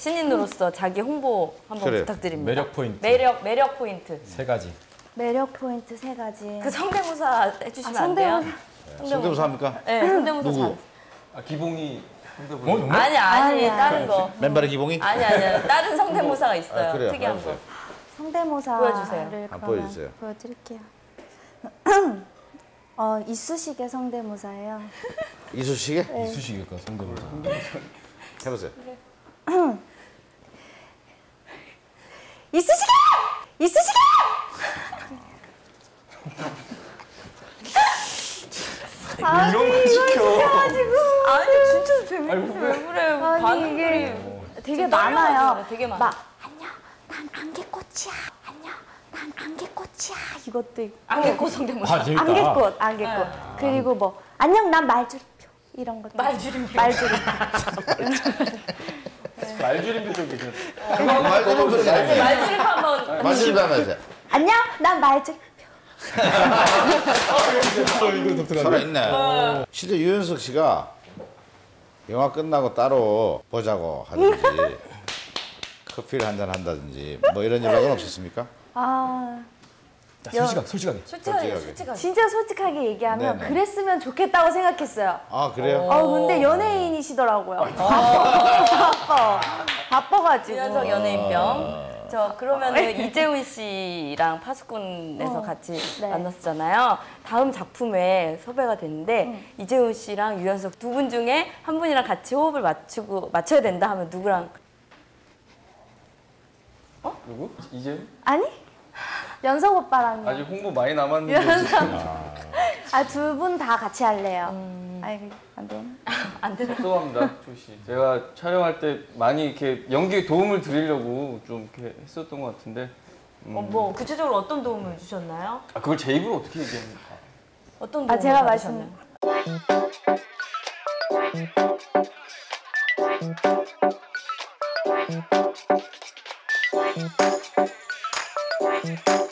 신인으로서 자기 홍보 한번 그래요. 부탁드립니다. 매력 포인트. 매력 포인트. 3가지. 매력 포인트 3가지. 그 성대모사 해주시면 안 돼요? 성대모사 합니까? 네, 성대모사 누구? 잘. 기봉이 성대모사. 정말? 아니, 다른 거. 맨발의 기봉이? 아니, 다른 성대모사가 있어요. 그래요. 특이한 알았어요. 거. 성대모사를 보여주세요. 그러면 보여주세요. 보여드릴게요. 이쑤시개 성대모사예요. 이쑤시개? 네. 이쑤시개가 성대모사. 해보세요. 이쑤시개! 이쑤시개! 이런 거 시켜. 아니, 진짜 재밌어. 왜 그래? 아니 이게 되게 지금 많아요. 떨려가지고 되게 많아. 막 안녕, 난 안개꽃이야. 안녕, 난 안개꽃이야. 이것도 있고. 안개꽃 성대모사. 아, 재밌다. 안개꽃. 그리고 뭐 안녕, 난 말줄표 이런 것도. 말줄임표. 말줄임표. 말줄임표 좀 괜찮아. 말줄임표 한번. 말씀 하나 해주세요. 안녕, 난 말줄표. 이거 독특하네. 살아있네. 실제 유연석 씨가 영화 끝나고 따로 보자고 하든지 커피를 한잔 한다든지 뭐 이런 연락은 없었습니까? 자, 솔직하게. 솔직하게. 진짜 솔직하게 얘기하면 네네. 그랬으면 좋겠다고 생각했어요. 아 그래요? 근데 연예인이시더라고요. 바빠가지고. 유연석 연예인병. 저 그러면은 이재훈 씨랑 파수꾼에서 같이 네. 만났었잖아요. 다음 작품에 섭외가 됐는데 이재훈 씨랑 유연석 두 분 중에 한 분이랑 같이 호흡을 맞춰야 된다 하면 누구랑? 누구? 이재훈? 아니? 연석 오빠랑요. 아직 홍보 많이 남았는데. 두 분 다 같이 할래요. 아이, 안 되나? 안 되나? 죄송합니다, 조씨. 제가 촬영할 때 많이 이렇게 연기에 도움을 드리려고 좀 이렇게 했었던 것 같은데. 뭐 구체적으로 어떤 도움을 주셨나요? 그걸 제 입으로 어떻게 얘기합니까? 어떤 도움을 제가 받으셨나요? 말씀.